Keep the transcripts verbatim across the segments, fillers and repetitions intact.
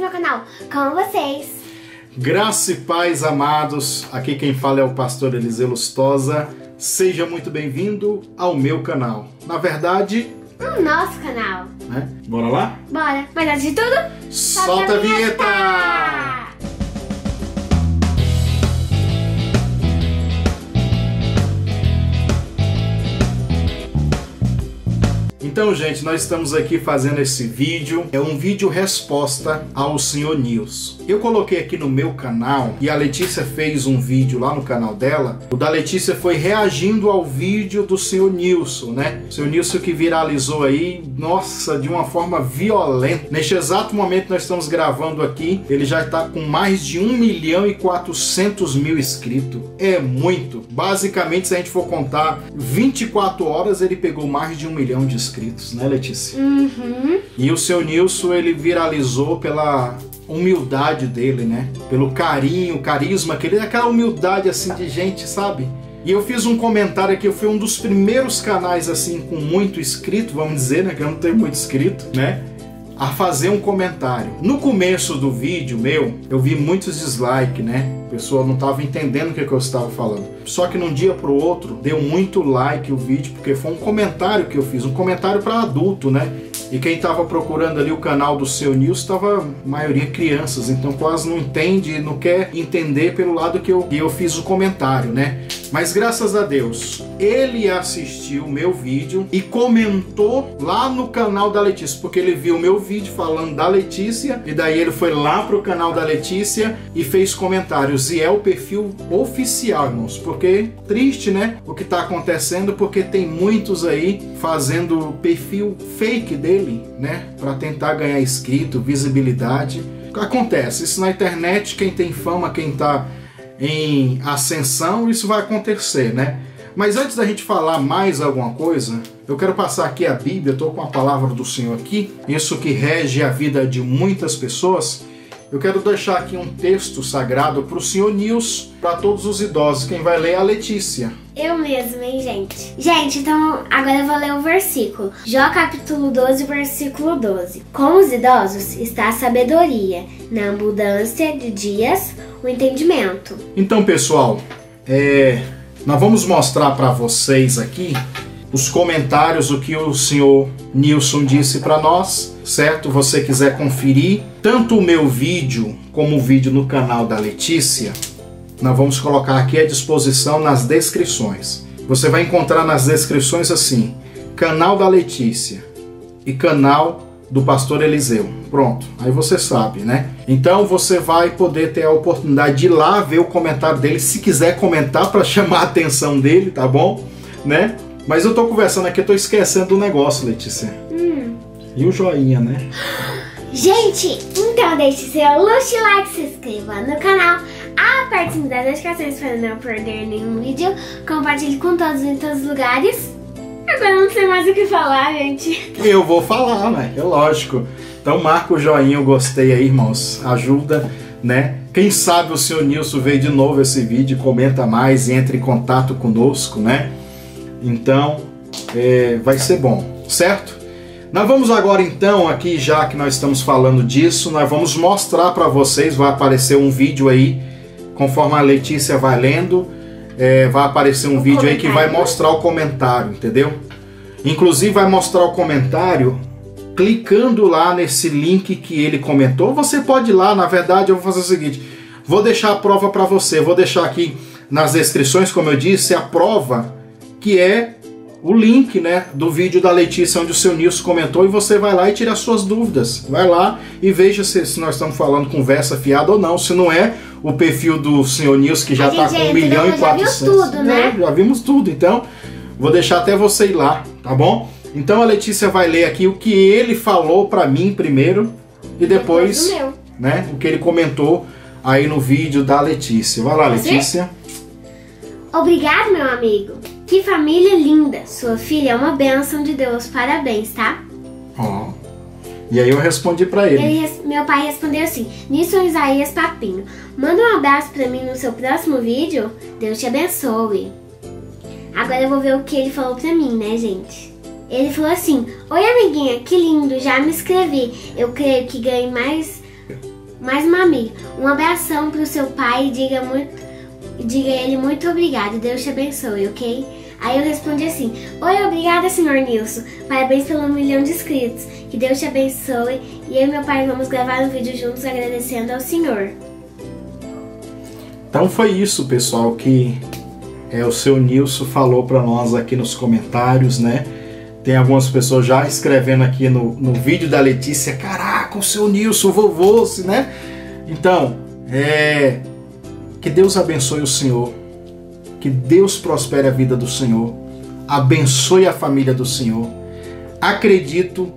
meu canal, com vocês. Graça e paz, amados. Aqui quem fala é o pastor Eliseu Lustosa. Seja muito bem-vindo ao meu canal. Na verdade, o nosso canal, né? Bora lá? Bora. Mas antes de tudo, solta, solta a vinheta! vinheta! Então, gente, nós estamos aqui fazendo esse vídeo. É um vídeo resposta ao senhor Nilson. Eu coloquei aqui no meu canal e a Letícia fez um vídeo lá no canal dela. O da Letícia foi reagindo ao vídeo do senhor Nilson, né? O senhor Nilson que viralizou aí, nossa, de uma forma violenta. Neste exato momento nós estamos gravando aqui, ele já está com mais de um milhão e quatrocentos mil inscritos. É muito. Basicamente, se a gente for contar vinte e quatro horas, ele pegou mais de um milhão de inscritos, né, Letícia? Uhum. E o seu Nilson, ele viralizou pela humildade dele, né? Pelo carinho, carisma, que ele é aquela humildade assim de gente, sabe? E eu fiz um comentário aqui, eu fui um dos primeiros canais assim com muito inscrito, vamos dizer, né? Que eu não tenho muito inscrito, né? A fazer um comentário. No começo do vídeo meu, eu vi muitos dislikes, né? A pessoa não estava entendendo o que, que eu estava falando. Só que de um dia para o outro, deu muito like o vídeo, porque foi um comentário que eu fiz, um comentário para adulto, né? E quem estava procurando ali o canal do seu Nilson estava, maioria, crianças, então quase não entende, não quer entender pelo lado que eu, que eu fiz o comentário, né? Mas graças a Deus, ele assistiu o meu vídeo e comentou lá no canal da Letícia, porque ele viu o meu vídeo falando da Letícia, e daí ele foi lá pro canal da Letícia e fez comentários, e é o perfil oficial, irmãos, porque triste, né, o que tá acontecendo, porque tem muitos aí fazendo perfil fake dele, né, para tentar ganhar inscrito, visibilidade. Acontece, isso na internet, quem tem fama, quem tá em ascensão, isso vai acontecer, né? Mas antes da gente falar mais alguma coisa, eu quero passar aqui a Bíblia, eu estou com a palavra do Senhor aqui, isso que rege a vida de muitas pessoas. Eu quero deixar aqui um texto sagrado para o senhor Nilson, para todos os idosos. Quem vai ler é a Letícia. Eu mesma, hein, gente? Gente, então agora eu vou ler o versículo. Jó capítulo doze, versículo doze. Com os idosos está a sabedoria, na abundância de dias o entendimento. Então, pessoal, é, nós vamos mostrar para vocês aqui os comentários, o que o senhor Nilson disse para nós, certo? Você quiser conferir tanto o meu vídeo como o vídeo no canal da Letícia, nós vamos colocar aqui à disposição nas descrições. Você vai encontrar nas descrições assim, canal da Letícia e canal do pastor Eliseu. Pronto, aí você sabe, né? Então você vai poder ter a oportunidade de ir lá ver o comentário dele, se quiser comentar para chamar a atenção dele, tá bom? Né? Mas eu tô conversando aqui, eu tô esquecendo do negócio, Letícia. Hum. E o joinha, né? Gente, então deixe seu luxo like, se inscreva no canal, aperte o sininho das notificações para não perder nenhum vídeo, compartilhe com todos em todos os lugares. Agora eu não sei mais o que falar, gente. Eu vou falar, né? É lógico. Então marca o joinha, eu gostei aí, irmãos. Ajuda, né? Quem sabe o senhor Nilson veio de novo esse vídeo, comenta mais e entre em contato conosco, né? Então, é, vai ser bom, certo? Nós vamos agora então, aqui já que nós estamos falando disso, nós vamos mostrar para vocês, vai aparecer um vídeo aí, conforme a Letícia vai lendo, é, vai aparecer um o vídeo aí que vai mostrar o comentário, entendeu? Inclusive vai mostrar o comentário clicando lá nesse link que ele comentou. Você pode ir lá, na verdade eu vou fazer o seguinte, vou deixar a prova para você, vou deixar aqui nas descrições, como eu disse, a prova que é o link, né, do vídeo da Letícia, onde o seu Nilson comentou, e você vai lá e tira as suas dúvidas. Vai lá e veja se, se nós estamos falando conversa fiada ou não. Se não é o perfil do senhor Nilson, que já está com um milhão e quatrocentos. Já vimos tudo, né? É, já vimos tudo, então vou deixar até você ir lá, tá bom? Então a Letícia vai ler aqui o que ele falou para mim primeiro e depois, depois o meu, né, o que ele comentou aí no vídeo da Letícia. Vai lá, Letícia. Obrigado, meu amigo. Que família linda! Sua filha é uma bênção de Deus. Parabéns, tá? Ó. Oh. E aí eu respondi pra ele. ele. Meu pai respondeu assim: Nilson Isaías Papinho, manda um abraço pra mim no seu próximo vídeo. Deus te abençoe. Agora eu vou ver o que ele falou pra mim, né, gente? Ele falou assim: oi, amiguinha, que lindo, já me inscrevi. Eu creio que ganhe mais mais uma amiga. Um abração pro seu pai e diga, muito, diga a ele muito obrigado. Deus te abençoe, ok? Aí eu respondi assim: oi, obrigada, senhor Nilson. Parabéns pelo milhão de inscritos. Que Deus te abençoe. E eu e meu pai vamos gravar um vídeo juntos agradecendo ao senhor. Então foi isso, pessoal, que é, o seu Nilson falou para nós aqui nos comentários, né? Tem algumas pessoas já escrevendo aqui no, no vídeo da Letícia: caraca, o seu Nilson, o vovô, né? Então, é, que Deus abençoe o senhor, que Deus prospere a vida do senhor, abençoe a família do senhor. Acredito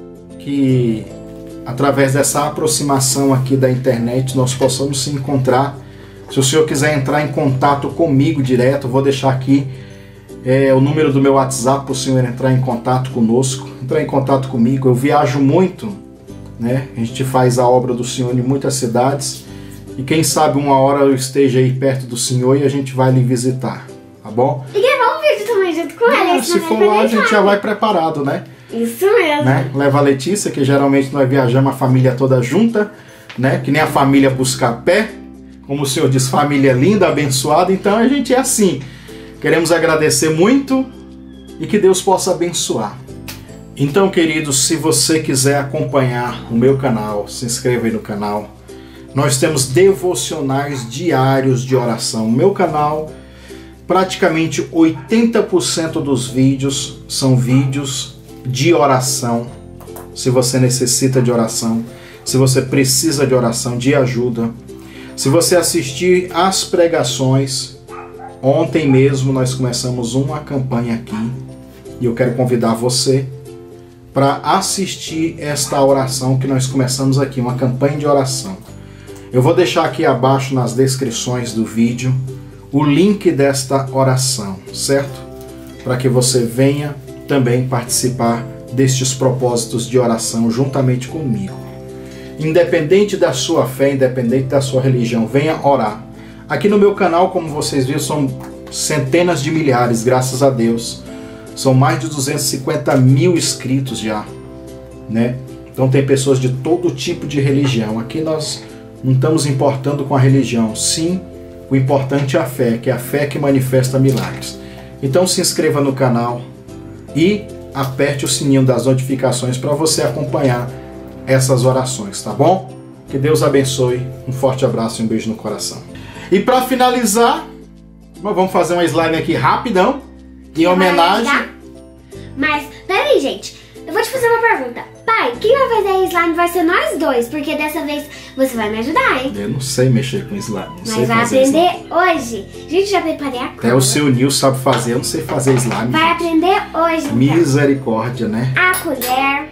que através dessa aproximação aqui da internet nós possamos se encontrar. Se o senhor quiser entrar em contato comigo direto, vou deixar aqui é, o número do meu WhatsApp para o senhor entrar em contato conosco, entrar em contato comigo. Eu viajo muito, né? A gente faz a obra do senhor em muitas cidades e quem sabe uma hora eu esteja aí perto do senhor e a gente vai lhe visitar, tá bom? E gravar um vídeo também junto com ela. Se for lá a gente já vai preparado, né? Isso mesmo. Né? Leva a Letícia, que geralmente nós viajamos a família toda junta, né? Que nem a família Buscapé. Como o senhor diz, família linda, abençoada. Então a gente é assim. Queremos agradecer muito e que Deus possa abençoar. Então, queridos, se você quiser acompanhar o meu canal, se inscreva aí no canal. Nós temos devocionais diários de oração. O meu canal, praticamente oitenta por cento dos vídeos são vídeos de oração. Se você necessita de oração, se você precisa de oração, de ajuda. Se você assistir às pregações, ontem mesmo nós começamos uma campanha aqui e eu quero convidar você para assistir esta oração que nós começamos aqui, uma campanha de oração. Eu vou deixar aqui abaixo nas descrições do vídeo o link desta oração, certo? Para que você venha também participar destes propósitos de oração juntamente comigo. Independente da sua fé, independente da sua religião, venha orar. Aqui no meu canal, como vocês viram, são centenas de milhares, graças a Deus. São mais de duzentos e cinquenta mil inscritos já, né? Então tem pessoas de todo tipo de religião. Aqui nós não estamos importando com a religião. Sim, o importante é a fé, que é a fé que manifesta milagres. Então se inscreva no canal e aperte o sininho das notificações para você acompanhar essas orações, tá bom? Que Deus abençoe, um forte abraço e um beijo no coração. E para finalizar, vamos fazer uma slime aqui rapidão, em homenagem. Mas, peraí, gente, eu vou te fazer uma pergunta. Pai, quem vai fazer a slime vai ser nós dois, porque dessa vez você vai me ajudar, hein? Eu não sei mexer com slime. Não Mas sei vai fazer aprender slime. hoje. Gente, já preparei a Até o seu Nilson sabe fazer, eu não sei fazer slime. Vai gente. aprender hoje, então. Misericórdia, né? A colher,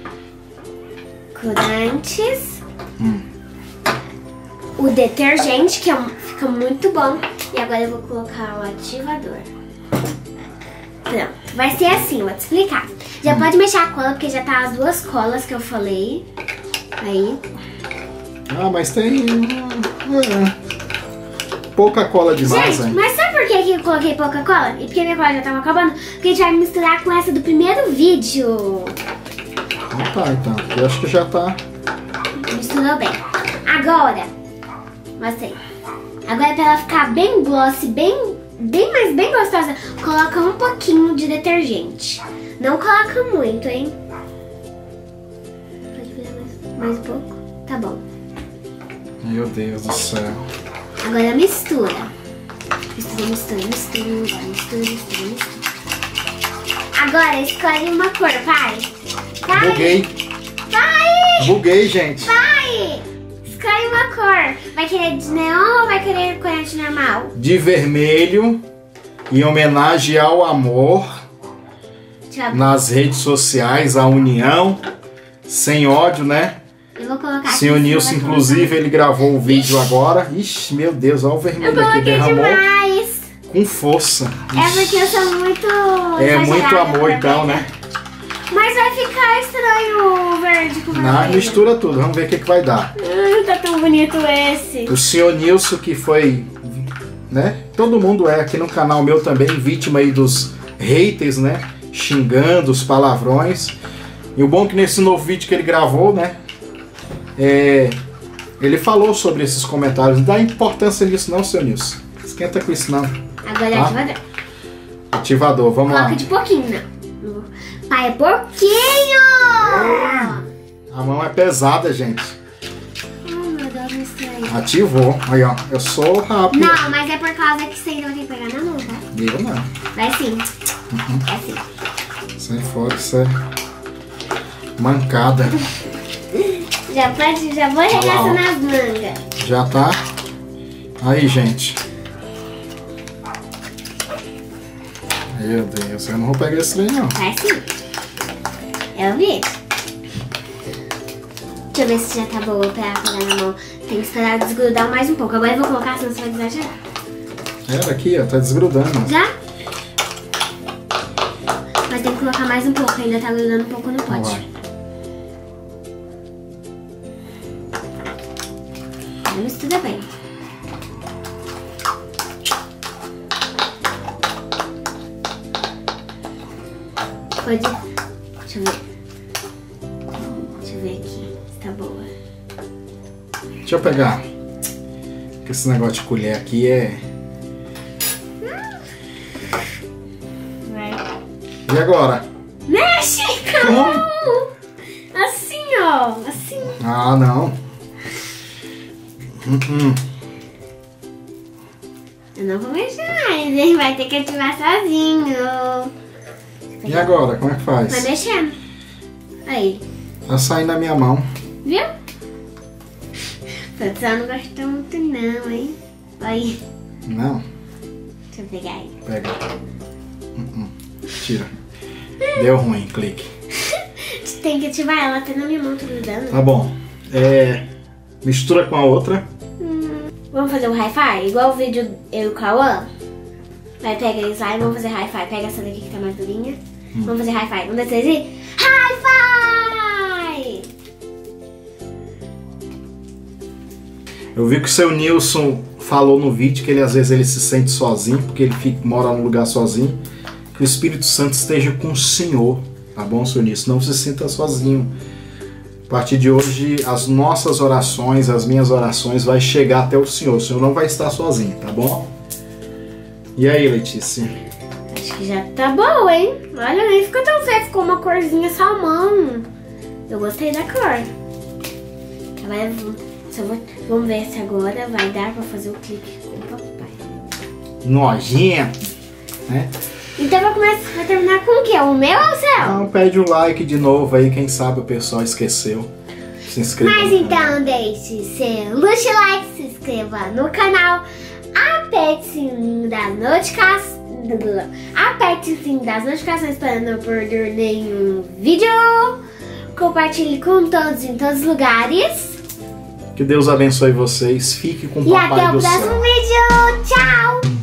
corantes, hum. o detergente, que é um, fica muito bom. E agora eu vou colocar o ativador. Pronto, vai ser assim, vou te explicar. Já hum. pode mexer a cola, porque já tá as duas colas que eu falei. Aí. Ah, mas tem... É, pouca cola demais, Gente, hein? mas sabe por que que eu coloquei pouca cola? E porque minha cola já tava acabando? Porque a gente vai misturar com essa do primeiro vídeo. Ah, tá, então. Eu acho que já tá... Misturou bem. Agora, mostrei. Agora pra ela ficar bem glossy, bem, bem, mas bem gostosa, coloca um pouquinho de detergente. Não coloca muito, hein? Pode virar mais, mais um pouco? Tá bom. Meu Deus do céu. Agora mistura. Mistura, mistura, mistura, mistura, mistura, mistura. Agora escolhe uma cor, pai. Pai. Buguei. Pai. Buguei, gente. Pai. Escolhe uma cor. Vai querer de neon ou vai querer corante normal? De vermelho, em homenagem ao amor, nas redes sociais, a união, sem ódio, né? Eu vou colocar aqui. Senhor Nilson, inclusive, ele gravou um vídeo agora. Ixi, meu Deus, olha o vermelho aqui, derramou demais. Com força. Ixi. É porque eu sou muito... É muito amor, então, né? Mas vai ficar estranho o verde com o vermelho. Não, mistura tudo, vamos ver o que, que vai dar. Hum, tá tão bonito esse. O senhor Nilson, que foi, né? Todo mundo é aqui no canal meu também, vítima aí dos haters, né? Xingando os palavrões. E o bom é que nesse novo vídeo que ele gravou, né? É, Ele falou sobre esses comentários. Não dá importância nisso não, seu Nilson. Esquenta com isso não. Agora é Tá? ativador. Ativador, vamos Coloca lá. de pouquinho, não. Pai, é pouquinho! A mão é pesada, gente. Oh, meu Deus, me estranho. Ativou. Aí, ó. Eu sou rápido. Não, mas é por causa que você ainda vai ter que pegar na mão, tá? Eu não. Vai sim. Uhum. Vai sim. Sai fora, isso é mancada. Já pode, já vou Olha lá, arregaçar ó. nas mangas. Já tá. Aí, gente. Meu Deus, eu não vou pegar esse trem, não. Vai sim. É o vídeo. Deixa eu ver se já tá boa pra pegar na mão. Tem que esperar desgrudar mais um pouco. Agora eu vou colocar, senão você vai exagerar. Era aqui, ó. Tá desgrudando. Já? Mas tem que colocar mais um pouco, ainda tá grudando um pouco no Então pote. vai. Aí mistura bem. Pode... Deixa eu ver. Deixa eu ver aqui se tá boa. Deixa eu pegar. Porque esse negócio de colher aqui é... Vai. E agora? Mexe, calma! Assim, ó. Assim. Ah, não. Hum, hum. Eu não vou mexer mais, ele vai ter que ativar sozinho. E agora? Como é que Vai faz? mexendo. Aí, Tá saindo da minha mão. viu? O pessoal não gostou muito não, hein? Aí, Não. deixa eu pegar aí. Pega. Hum, hum. Tira. Deu ruim, clique. Tem que ativar ela, tá na minha mão, tudo dando. Tá bom. É... Mistura com a outra. Hum, vamos fazer o hi-fi? Igual o vídeo eu e o Cauã? Vai, pega eles lá e vamos fazer hi-fi. Pega essa daqui que tá mais durinha. Hum. Vamos fazer hi-fi. Um, dois, três e... Hi-fi! Eu vi que o seu Nilson falou no vídeo que ele às vezes ele se sente sozinho, porque ele fica, mora num lugar sozinho. Que o Espírito Santo esteja com o Senhor, tá bom, seu Nilson? Não se sinta sozinho. A partir de hoje, as nossas orações, as minhas orações, vai chegar até o Senhor. O Senhor não vai estar sozinho, tá bom? E aí, Letícia? Acho que já tá bom, hein? Olha, nem ficou tão feio. Ficou uma corzinha salmão. Eu gostei da cor. Agora, só vou, vamos ver se agora vai dar pra fazer o clique com o papai. Nojento, né? Então vai, começar, vai terminar com o quê? O meu ou o seu? Então pede o like de novo aí, quem sabe o pessoal esqueceu. Se inscreva. Mas no então canal. deixe seu luxo like, se inscreva no canal, aperte o sininho das notificações, aperte o sininho das notificações para não perder nenhum vídeo, compartilhe com todos em todos os lugares Que Deus abençoe vocês. Fique com o e Papai até o do próximo céu. vídeo. Tchau!